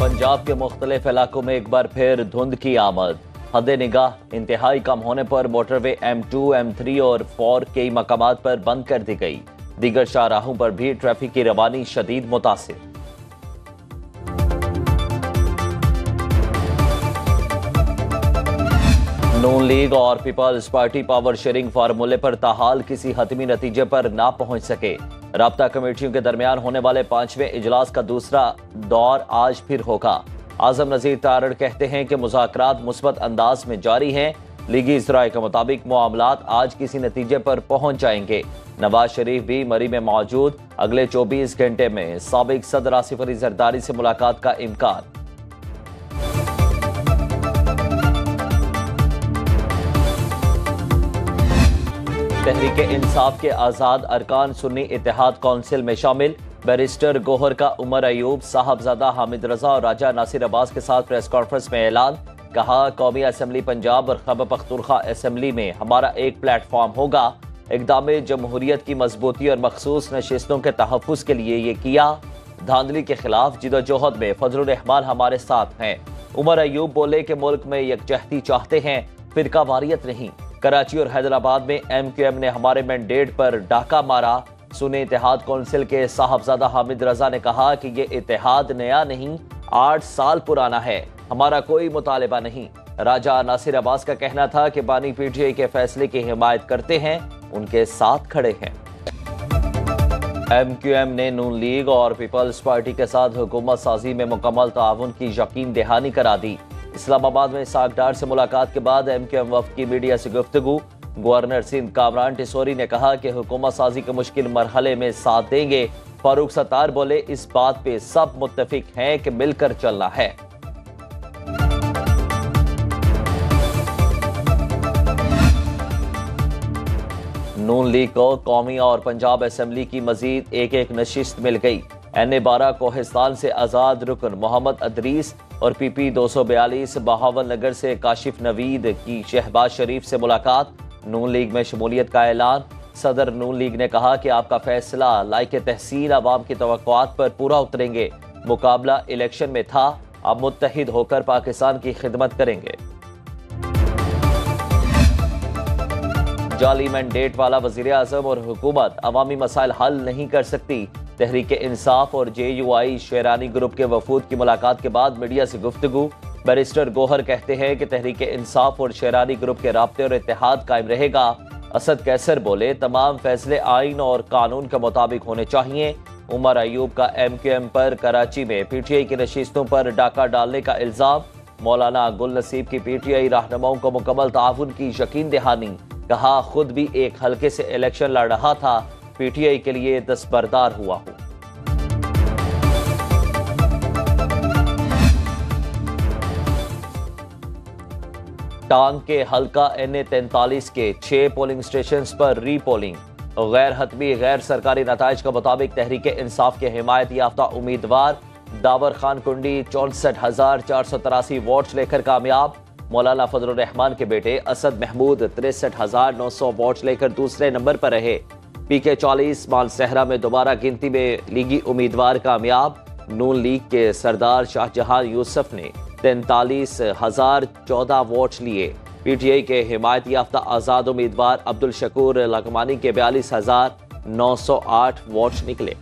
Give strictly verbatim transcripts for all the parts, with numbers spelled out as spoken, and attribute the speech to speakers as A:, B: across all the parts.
A: पंजाब के मुख्तलिफ इलाकों में एक बार फिर धुंध की आमद। हद निगाह इंतहाई कम होने पर motorway M two, M three और फोर कई मकामात पर बंद कर दी गई। दीगर शाहराहों पर भी ट्रैफिक की रवानी शदीद मुतासिर। नून लीग और peoples party power sharing formula पर ताहाल किसी हतमी नतीजे पर ना पहुंच सके। राब्ता कमेटियों के दरमियान होने वाले पांचवें इजलास का दूसरा दौर आज फिर होगा। आजम नजीर तारड़ कहते हैं कि मुज़ाकरात मुस्बत अंदाज में जारी हैं। लीगी इज़राए के मुताबिक मामलात आज किसी नतीजे पर पहुंच जाएंगे। नवाज शरीफ भी मरी में मौजूद। अगले चौबीस घंटे में साबिक सदर आसिफ अली जरदारी से मुलाकात का इम्कान। तहरीक इंसाफ के आज़ाद अरकान सुन्नी इत्तेहाद कौंसिल में शामिल। बैरिस्टर गोहर का उमर अयूब, साहबजादा हामिद रजा और राजा नासिर अब्बास के साथ प्रेस कॉन्फ्रेंस में ऐलान। कहा, कौमी असम्बली पंजाब और खैबर पख्तूनख्वा असम्बली में हमारा एक प्लेटफॉर्म होगा। इक़दाम जमहूरियत की मजबूती और मखसूस नशिस्तों के तहफ़्फ़ुज़ के लिए ये किया। धांधली के खिलाफ जिदोजहद में फजलुर रहमान हमारे साथ हैं। उमर अयूब बोले कि मुल्क में यकजहती चाहते हैं, फिरका वारियत नहीं। कराची और हैदराबाद में एम क्यू एम ने हमारे मैंडेट पर डाका मारा। सुन्नी इत्तेहाद कौंसिल के साहबजादा हामिद रजा ने कहा कि ये इत्तेहाद नया नहीं, आठ साल पुराना है। हमारा कोई मुतालिबा नहीं। राजा नासिर अब्बास का कहना था कि बानी पीटीआई के फैसले की हिमायत करते हैं, उनके साथ खड़े हैं। एम क्यू एम ने नून लीग और पीपल्स पार्टी के साथ हुकूमत साजी में मुकम्मल ताउन की यकीन दहानी करा दी। इस्लामाबाद में इसाक डार से मुलाकात के बाद एम क्यू एम वफ़द की मीडिया से गुफ्तगू। गवर्नर सिंध कामरान टिसोरी ने कहा कि हुकूमत साजी के मुश्किल मरहले में साथ देंगे। फारूक सत्तार बोले, इस बात पे सब मुत्तफिक हैं कि मिलकर चलना है। नून लीग को कौमी और पंजाब असम्बली की मजीद एक एक नशिस्त मिल गई। एन ए बारह कोहिस्तान से आज़ाद रुकन मोहम्मद अदरीस और पी पी दो सौ बयालीस बहावल नगर से काशिफ नवीद की शहबाज शरीफ से मुलाकात। नून लीग में शमूलियत का ऐलान। सदर नून लीग ने कहा कि आपका फैसला लायक तहसीन अवाम की तवक्कुआत पर पूरा उतरेंगे। मुकाबला इलेक्शन में था, अब मुत्तहिद होकर पाकिस्तान की खिदमत करेंगे। जाली मैंडेट वाला वजीर आजम और हुकूमत अवामी मसाइल हल नहीं कर सकती। तहरीक इंसाफ और जे यू आई शेरानी ग्रुप के वफूद की मुलाकात के बाद मीडिया से गुफ्तगू। बैरिस्टर गोहर कहते हैं कि तहरीक इंसाफ और शेरानी ग्रुप के राब्ते और इत्तेहाद कायम रहेगा। असद कैसर बोले, तमाम फैसले आइन और कानून के मुताबिक होने चाहिए। उमर अयूब का एम क्यू एम पर कराची में पी टी आई की नशिस्तों पर डाका डालने का इल्जाम। मौलाना गुल नसीब की पी टी आई रहनुमाओं को मुकम्मल ताउन की यकीन दहानी। कहा, खुद भी एक हल्के से इलेक्शन लड़ रहा था, पी टी आई के लिए दस्तबरदार हुआ हूं। टांग के हल्का एन ए तैंतालीस के छह पोलिंग स्टेशन पर री पोलिंग। गैर हतमी गैर सरकारी नताइज के मुताबिक तहरीक इंसाफ के हिमायत याफ्ता उम्मीदवार दावर खान कुंडी चौंसठ हजार चार सौ तिरासी वोट लेकर कामयाब। मौलाना फजलुर रहमान के बेटे असद महमूद तिरसठ हजार नौ सौ वोट लेकर दूसरे नंबर पर रहे। पी के चालीस मानसहरा में दोबारा गिनती में लीगी उम्मीदवार कामयाब। नून लीग के सरदार शाहजहां यूसुफ ने तैंतालीस हजार चौदह वोट लिए। पी टी आई के हिमायत याफ्ता आज़ाद उम्मीदवार अब्दुल शकूर लकमानी के बयालीस हजार नौ सौ आठ वोट निकले।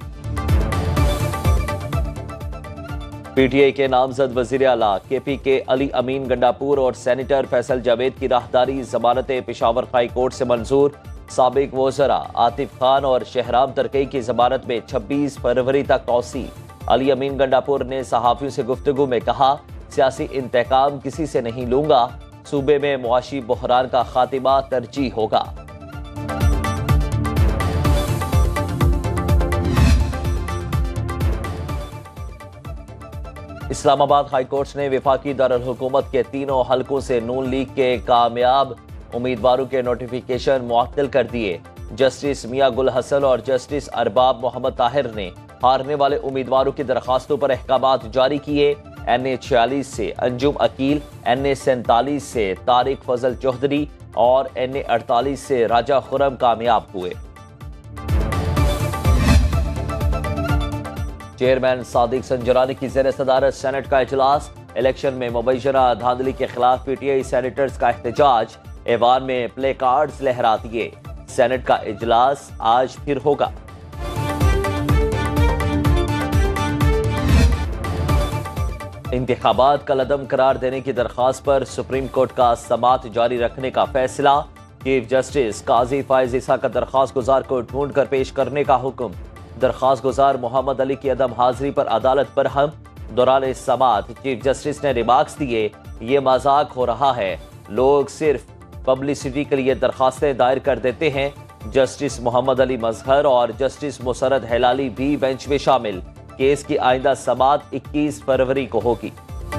A: पी टी आई के नामजद वजीर आला के पी के अली अमीन गंडापुर और सेनेटर फैसल जावेद की राहदारी जमानत पेशावर हाई कोर्ट से मंजूर। साबिक वज़रा आतिफ खान और शहराम तरकई की जमानत में छब्बीस फरवरी तक तौसी। अली अमीन गंडापुर ने सहाफियों से गुफ्तगू में कहा, सियासी इंतकाम किसी से नहीं लूंगा, सूबे में मुआशी बहरान का खातिमा तरजीह होगा। इस्लामाबाद हाई कोर्ट ने वफाकी दारुल हुकूमत के तीनों हलकों से नून लीग के कामयाब उम्मीदवारों के नोटिफिकेशन मुअत्तल कर दिए। जस्टिस मियां गुल हसन और जस्टिस अरबाब मोहम्मद ताहिर ने हारने वाले उम्मीदवारों की दरखास्तों पर अहकामात जारी किए। एन ए छियालीस से अंजुम अकील, एन ए सैंतालीस से तारिक फजल चौधरी और एन ए अड़तालीस से राजा खुरम कामयाब हुए। चेयरमैन सादिक संजरानी की ज़ेर सदारत सेनेट का इजलास। इलेक्शन में मुबैना धांधली के खिलाफ पीटीआई सेनेटर्स का एहतजाज। ऐवान में प्ले कार्ड्स लहरा दिए। सेनेट का इजलास आज फिर होगा। इंतखाबात का लदम करार देने की दरखास्त पर सुप्रीम कोर्ट का समाअत जारी रखने का फैसला। चीफ जस्टिस काजी फायज ईसा का दरखास्त गुजार को ढूंढ कर पेश करने का हुक्म। दरखास्त गुजार मोहम्मद अली की अदम हाजिरी पर अदालत बरहम। दौरान समाअत चीफ जस्टिस ने रिमार्क्स दिए, ये मजाक हो रहा है, लोग सिर्फ पब्लिसिटी के लिए दरखास्तें दायर कर देते हैं। जस्टिस मोहम्मद अली मजहर और जस्टिस मुसरत हैलाली भी बेंच में शामिल। केस की आइंदा समाअत इक्कीस फरवरी को होगी।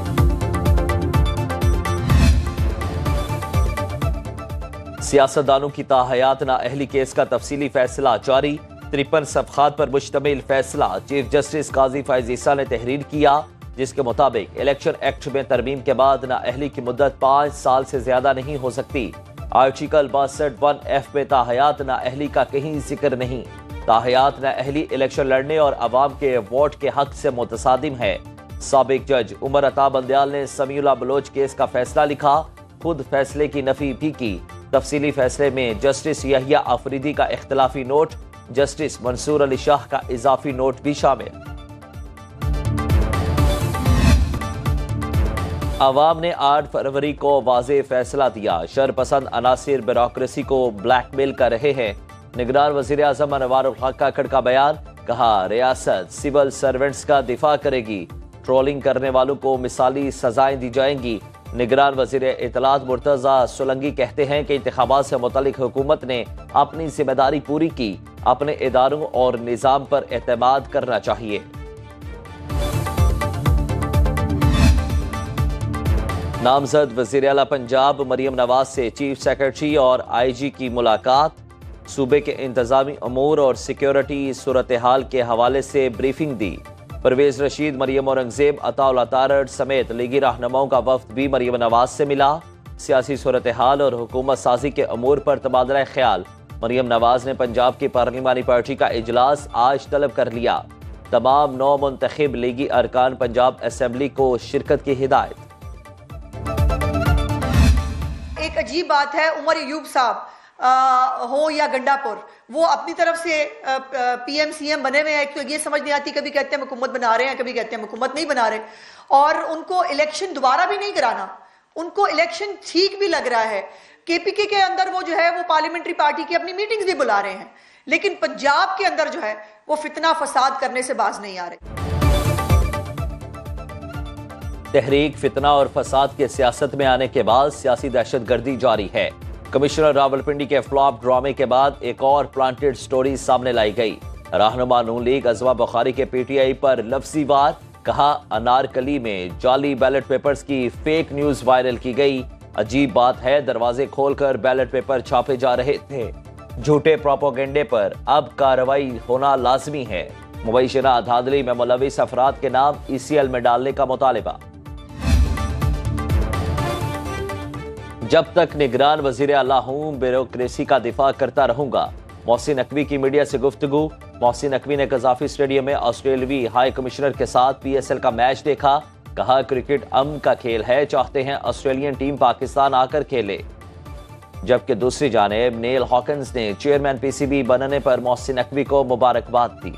A: सियासतदानों की ताहयात नाअहली केस का तफसीली फैसला जारी। तिरपन सफ़हात पर मुश्तमिल फैसला चीफ जस्टिस काजी फायज ईसा ने तहरीर किया, जिसके मुताबिक इलेक्शन एक्ट में तरमीम के बाद नाअहली की मुद्दत पाँच साल से ज्यादा नहीं हो सकती। आर्टिकल बासठ वन एफ में ताहयात नाअहली का कहीं जिक्र नहीं। ताहयात नाअहली इलेक्शन लड़ने और अवाम के वोट के हक से मुतसादिम है। साबिक जज उमर अता बंदयाल ने समीउल्लाह बलोच केस का फैसला लिखा, खुद फैसले की नफी भी की। तफसीली फैसले में जस्टिस यहिया अफरीदी का इख्तलाफी नोट, जस्टिस मंसूर अली शाह का इजाफी नोट भी शामिल। अवाम ने आठ फरवरी को वाज़े फैसला दिया। शरपसंद अनासिर ब्यूरोक्रेसी को ब्लैकमेल कर रहे हैं। निगरान वज़ीर आज़म अनवार उल हक काकड़ का बयान, कहा रियासत सिविल सर्वेंट्स का दिफा करेगी, ट्रोलिंग करने वालों को मिसाली सजाएं दी जाएंगी। निगरान वज़ीर इत्तलात मुर्तज़ा सोलंकी कहते हैं कि इंतखाबात से मुतालिक हुकूमत ने अपनी जिम्मेदारी पूरी की, अपने इदारों और निज़ाम पर एतमाद करना चाहिए। नामजद वज़ीर आला पंजाब मरियम नवाज से चीफ सेक्रेटरी और आई जी की मुलाकात। सूबे के इंतजामी अमूर और सिक्योरिटी सूरत हाल के हवाले से ब्रीफिंग दी। परवेज रशीद, मरियम औरंगजेब, अताउल अतारड़ समेत लीगी रहनुमाओं का वफ्द भी मरियम नवाज से मिला। सियासी सूरत हाल और हुकूमत साजी के अमूर पर तबादला ख्याल। मरियम नवाज ने पंजाब की पार्लिमानी पार्टी का इजलास आज तलब कर लिया। तमाम नौ मुंतखब लीगी अरकान पंजाब असम्बली को शिरकत की हिदायत।
B: एक अजीब बात है, उमर अयूब साहब हो या गंडापुर, वो अपनी तरफ से पीएम सीएम बने हुए हैं। तो ये समझ नहीं आती, कभी कहते हैं हुकूमत बना रहे हैं, कभी कहते हैं हुकूमत नहीं बना रहे। और उनको इलेक्शन दोबारा भी नहीं कराना, उनको इलेक्शन ठीक भी लग रहा है। केपीके के अंदर वो जो है वो पार्लियामेंट्री पार्टी की अपनी मीटिंग्स भी बुला रहे हैं, लेकिन पंजाब के अंदर जो है वो फितना फसाद करने से बाज नहीं आ रहे।
A: तहरीक फितना और फसाद के सियासत में आने के बाद सियासी दहशतगर्दी जारी है। कमिश्नर रावलपिंडी के फ्लॉप ड्रामे के बाद एक और प्लांटेड स्टोरी सामने लाई गई। रहनुमा नून लीग अजवा बुखारी के पीटीआई पर लफ्जी वार, कहा अनारकली में जाली बैलेट पेपर्स की फेक न्यूज वायरल की गई। अजीब बात है, दरवाजे खोलकर बैलेट पेपर छापे जा रहे थे। झूठे प्रोपोगेंडे पर अब कार्रवाई होना लाजमी है। मुबैना धांधली में मुलविस अफराद के नाम ईसीएल में डालने का मुतालिबा। जब तक निगरान वजीर आला हूं, ब्यूरोक्रेसी का दिफा करता रहूंगा। मोहसिन नकवी की मीडिया से गुफ्तगू। मोहसिन नकवी ने कजाफी स्टेडियम में ऑस्ट्रेलियावी हाई कमिश्नर के साथ पीएसएल का मैच देखा। कहा क्रिकेट अमन का खेल है, चाहते हैं ऑस्ट्रेलियन टीम पाकिस्तान आकर खेले। जबकि दूसरी जानिब नेल हॉकिंस ने चेयरमैन पीसीबी बनने पर मोहसिन नकवी को मुबारकबाद दी।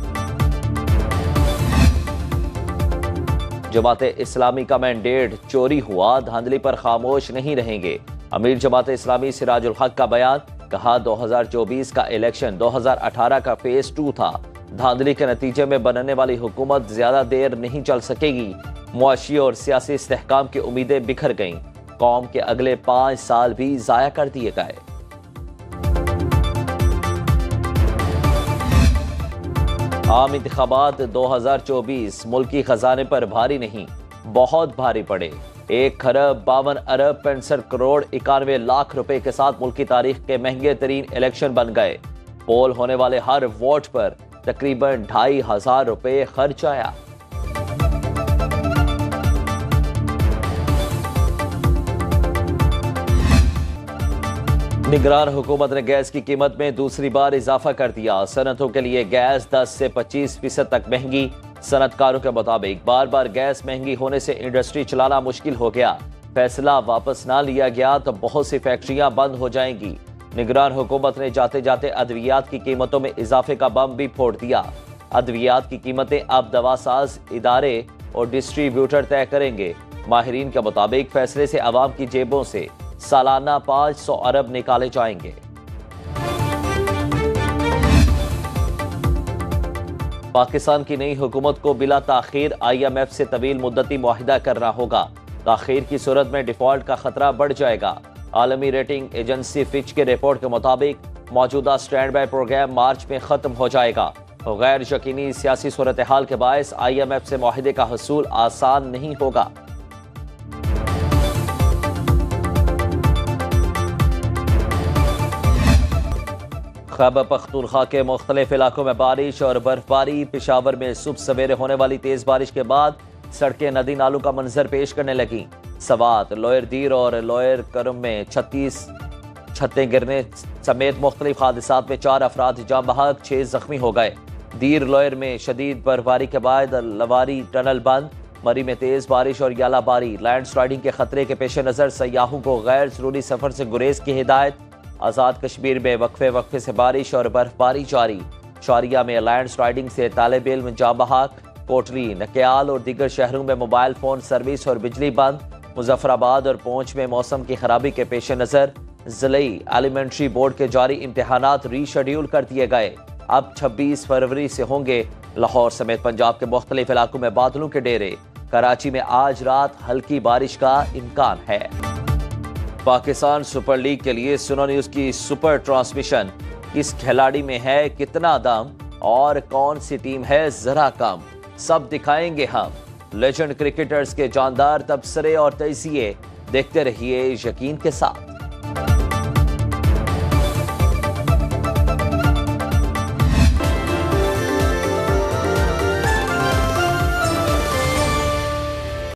A: जमाते इस्लामी का मैंडेट चोरी हुआ, धांधली पर खामोश नहीं रहेंगे। अमीर जमाते इस्लामी सिराजुल हक का बयान, कहा दो हज़ार चौबीस का इलेक्शन दो हज़ार अठारह का फेज टू था। धांधली के नतीजे में बनने वाली हुकूमत ज्यादा देर नहीं चल सकेगी। मुआशी और सियासी इस्तेहकाम की उम्मीदें बिखर गईं। कौम के अगले पांच साल भी जाया कर दिए गए। आम इंतखाबात दो हज़ार चौबीस मुल्की खजाने पर भारी नहीं, बहुत भारी पड़े। एक खरब बावन अरब पैंसठ करोड़ इक्यानवे लाख रुपए के साथ मुल्की तारीख के महंगे तरीन इलेक्शन बन गए। पोल होने वाले हर वोट पर तकरीबन ढाई हजार रुपए खर्च आया। निगरान हुकूमत ने गैस की कीमत में दूसरी बार इजाफा कर दिया। सनतों के लिए गैस दस से पच्चीस फीसद तक महंगी। सनतकारों के मुताबिक बार बार गैस महंगी होने से इंडस्ट्री चलाना मुश्किल हो गया। फैसला वापस ना लिया गया तो बहुत सी फैक्ट्रियां बंद हो जाएंगी। निगरान हुकूमत ने जाते जाते अद्वियात की कीमतों में इजाफे का बम भी फोड़ दिया। अद्वियात की कीमतें अब दवासाज इदारे और डिस्ट्रीब्यूटर तय करेंगे। माहिरीन के मुताबिक फैसले से अवाम की जेबों से सालाना पाँच सौ अरब निकाले जाएंगे। पाकिस्तान की नई हुकूमत को बिला ताखीर आई एम एफ से तवील मुद्दती मुआहिदा करना होगा। ताखीर की सूरत में डिफॉल्ट का खतरा बढ़ जाएगा। आलमी रेटिंग एजेंसी फिच के रिपोर्ट के मुताबिक मौजूदा स्टैंड बाय प्रोग्राम मार्च में खत्म हो जाएगा। गैर यकीनी सियासी सूरत हाल के बायस आई एम एफ से मुआहिदे का हसूल आसान नहीं होगा। खैबर पख्तूनख्वा के मुख्तलिफ इलाकों में बारिश और बर्फबारी। पेशावर में सुबह सवेरे होने वाली तेज बारिश के बाद सड़कें नदी नालों का मंजर पेश करने लगी। सवात, लोयर दीर और लोयर करम में छत्तीस छतें गिरने समेत मुख्तलिफ हादसात में चार अफराद जाँ बहक, छह जख्मी हो गए। दीर लोयर में शदीद बर्फबारी के बाद लवारी टनल बंद। मरी में तेज बारिश और यालाबारी। लैंड स्लाइडिंग के खतरे के पेश नज़र सयाहों को गैर जरूरी सफर से गुरेज की हिदायत। आज़ाद कश्मीर में वक्फे वक्फे से बारिश और बर्फबारी जारी। शारिया में लैंड स्लाइडिंग से तालिब इल्म जाँ बहक। कोटली, नकियाल और दीगर शहरों में मोबाइल फोन सर्विस और बिजली बंद। मुजफ्फराबाद और पुंछ में मौसम की खराबी के पेश नज़र ज़िले एलिमेंट्री बोर्ड के जारी इम्तहानात रीशेड्यूल कर दिए गए। अब छब्बीस फरवरी से होंगे। लाहौर समेत पंजाब के मुख्तलिफ इलाकों में बादलों के डेरे। कराची में आज रात हल्की बारिश का इम्कान है। पाकिस्तान सुपर लीग के लिए सुनो न्यूज़ की सुपर ट्रांसमिशन। इस खिलाड़ी में है कितना दम और कौन सी टीम है जरा कम, सब दिखाएंगे हम। लेजेंड क्रिकेटर्स के जानदार तबसरे और तजिए देखते रहिए यकीन के साथ।